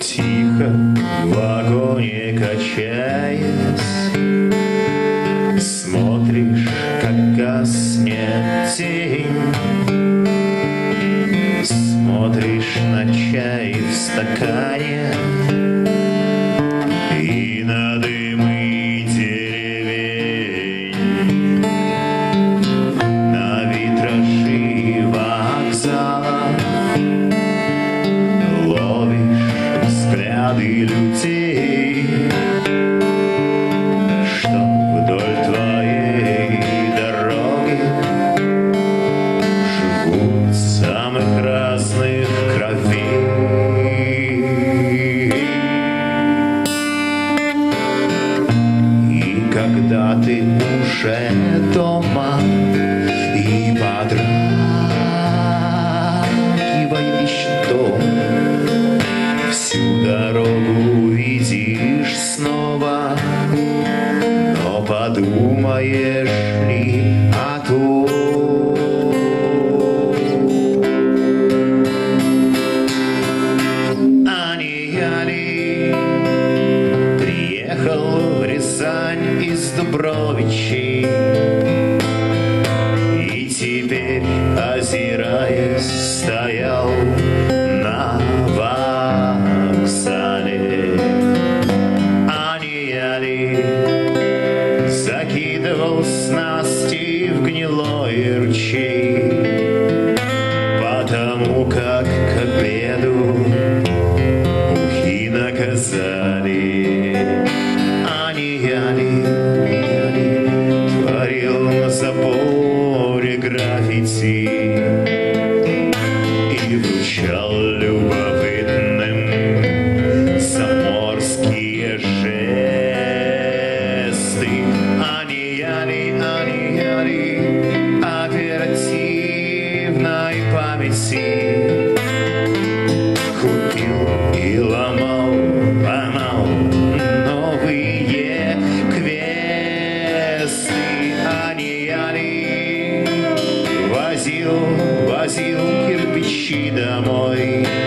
Тихо в вагоне качаясь, смотришь, как гаснет тень, смотришь на чай в стакане и на дымы деревень, на витражи вокзала ловишь взгляды людей, что вдоль твоей дороги живут самых разных кровей. И когда ты уже дома и подрагиваешь дом, всю дорогу видишь снова, но подумаешь ли о том? А не я ли приехал в Рязань из Дубровичей и теперь, озираясь, стоял на вокзале? А не я ли закидывал снасти в гнилой ручей, потому как к обеду ухи наказали? А не я ли творил на заборе граффити и вручал любопытным заморские жесты? А не я ли оперативной памяти купил и ломал новые квесты? А не я ли возил кирпичи домой,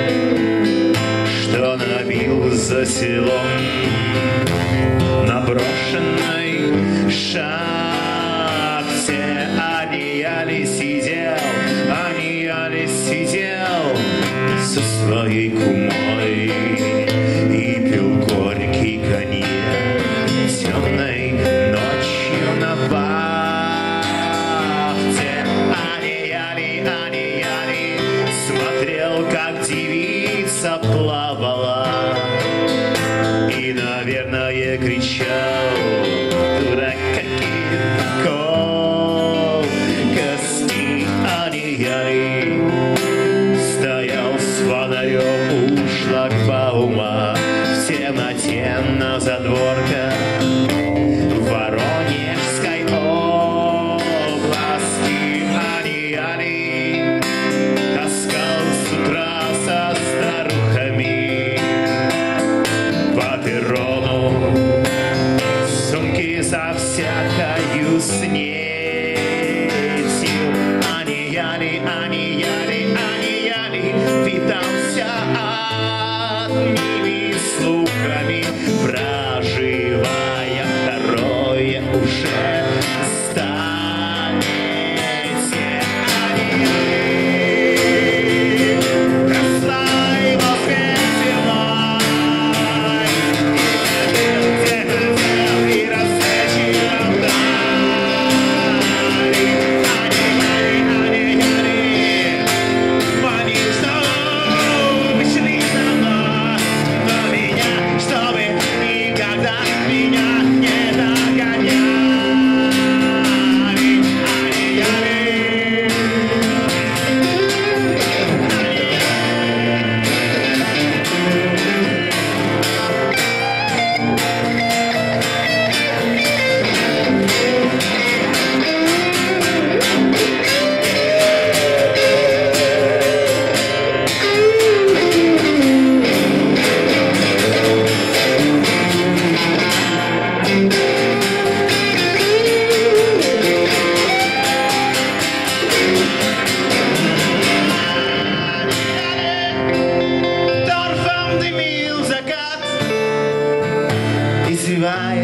что набил за селом на брошенной шахте? А не я ли сидел со своей кумой и пил горький коньяк темной ночью на вахте? А не я ли смотрел, как девица плавала и, наверное, кричал: дурак, какие колкости? А не я ли стоял с фонарем у шлагбаума в темноте на задворках Воронежской области? А не я ли таскал с утра со старухами по перрону сумки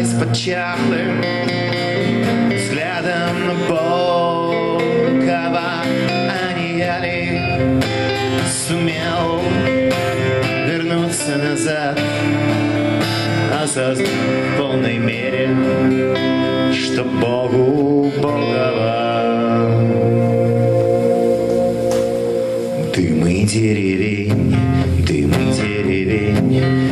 остались под чахлым взглядом на Богова. А не я ли сумел вернуться назад, осознав в полной мере, что Богу Богова. Дымы деревень,